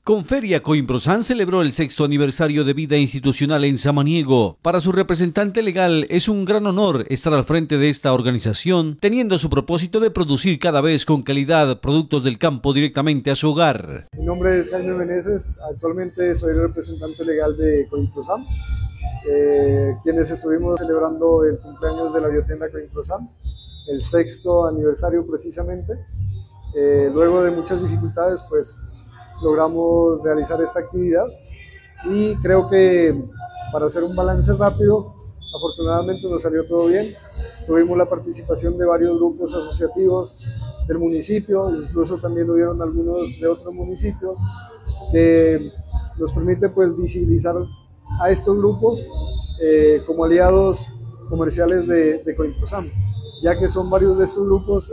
Conferia Coimprosan celebró el 6º aniversario de vida institucional en Samaniego. Para su representante legal es un gran honor estar al frente de esta organización, teniendo su propósito de producir cada vez con calidad productos del campo directamente a su hogar. Mi nombre es Jaime Meneses, actualmente soy el representante legal de Coimprosan, quienes estuvimos celebrando el cumpleaños de la biotienda Coimprosan, el 6º aniversario precisamente. Luego de muchas dificultades, pues logramos realizar esta actividad y creo que, para hacer un balance rápido, afortunadamente nos salió todo bien. Tuvimos la participación de varios grupos asociativos del municipio, incluso también hubieron algunos de otros municipios, que nos permite pues visibilizar a estos grupos como aliados comerciales de Coimprosan, ya que son varios de estos grupos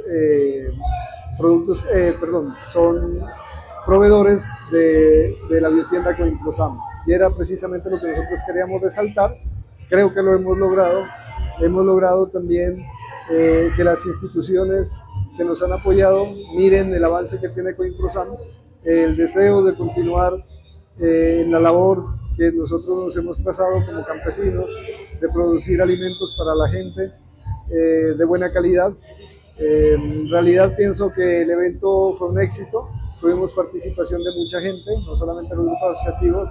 son proveedores de la biotienda Coimprosan, y era precisamente lo que nosotros queríamos resaltar. Creo que lo hemos logrado también que las instituciones que nos han apoyado miren el avance que tiene Coimprosan, el deseo de continuar en la labor que nosotros nos hemos trazado como campesinos, de producir alimentos para la gente de buena calidad. En realidad pienso que el evento fue un éxito, tuvimos participación de mucha gente, no solamente los grupos asociativos,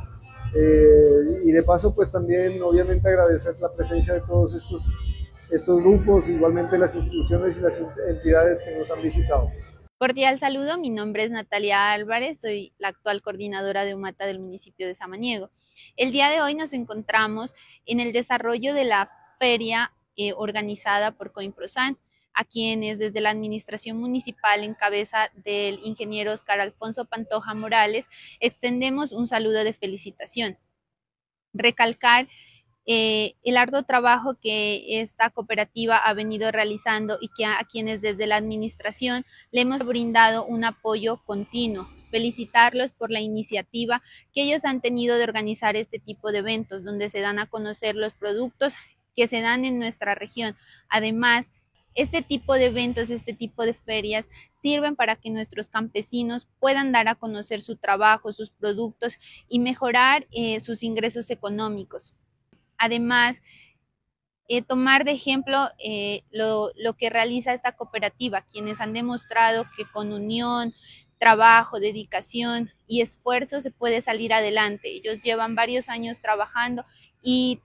y de paso pues también obviamente agradecer la presencia de todos estos grupos, igualmente las instituciones y las entidades que nos han visitado. Cordial saludo, mi nombre es Natalia Álvarez, soy la actual coordinadora de UMATA del municipio de Samaniego. El día de hoy nos encontramos en el desarrollo de la feria organizada por Coimprosan, a quienes desde la administración municipal en cabeza del ingeniero Oscar Alfonso Pantoja Morales extendemos un saludo de felicitación. Recalcar el arduo trabajo que esta cooperativa ha venido realizando y que a quienes desde la administración le hemos brindado un apoyo continuo. Felicitarlos por la iniciativa que ellos han tenido de organizar este tipo de eventos, donde se dan a conocer los productos que se dan en nuestra región. Además, este tipo de eventos, este tipo de ferias sirven para que nuestros campesinos puedan dar a conocer su trabajo, sus productos y mejorar sus ingresos económicos. Además, tomar de ejemplo lo que realiza esta cooperativa, quienes han demostrado que con unión, trabajo, dedicación y esfuerzo se puede salir adelante. Ellos llevan varios años trabajando y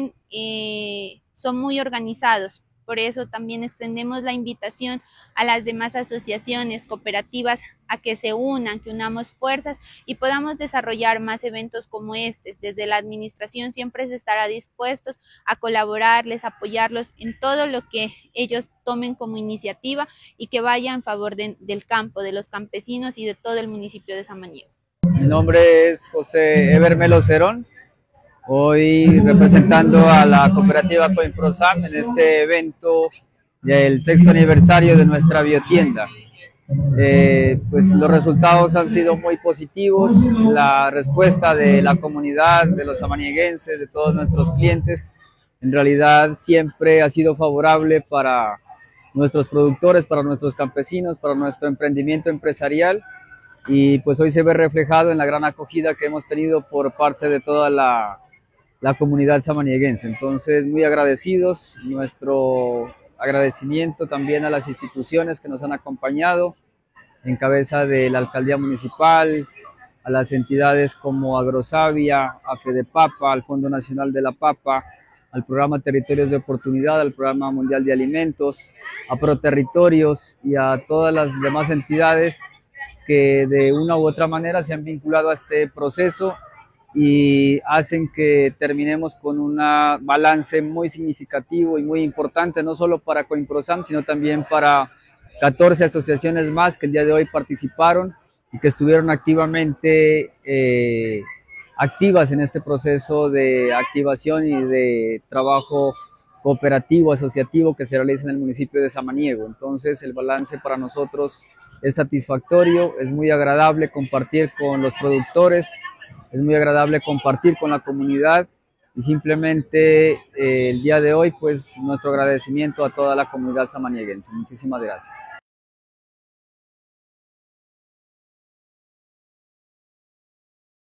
son muy organizados. Por eso también extendemos la invitación a las demás asociaciones, cooperativas, a que se unan, que unamos fuerzas y podamos desarrollar más eventos como este. Desde la administración siempre se estará dispuestos a colaborarles, apoyarlos en todo lo que ellos tomen como iniciativa y que vaya en favor del campo, de los campesinos y de todo el municipio de Samaniego. Mi nombre es José Eber Melo Cerón. Hoy representando a la cooperativa Coimprosan en este evento del 6º aniversario de nuestra biotienda. Pues los resultados han sido muy positivos, la respuesta de la comunidad, de los samanieguenses, de todos nuestros clientes, en realidad siempre ha sido favorable para nuestros productores, para nuestros campesinos, para nuestro emprendimiento empresarial, y pues hoy se ve reflejado en la gran acogida que hemos tenido por parte de toda la comunidad samanieguense. Entonces, muy agradecidos, nuestro agradecimiento también a las instituciones que nos han acompañado, en cabeza de la alcaldía municipal, a las entidades como Agrosavia, a Fedepapa, al Fondo Nacional de la Papa, al programa Territorios de Oportunidad, al programa Mundial de Alimentos, a Proterritorios y a todas las demás entidades que de una u otra manera se han vinculado a este proceso y hacen que terminemos con un balance muy significativo y muy importante, no solo para Coimprosan, sino también para 14 asociaciones más que el día de hoy participaron y que estuvieron activamente activas en este proceso de activación y de trabajo cooperativo, asociativo que se realiza en el municipio de Samaniego. Entonces el balance para nosotros es satisfactorio, es muy agradable compartir con los productores, es muy agradable compartir con la comunidad y simplemente el día de hoy pues nuestro agradecimiento a toda la comunidad samanieguense. Muchísimas gracias.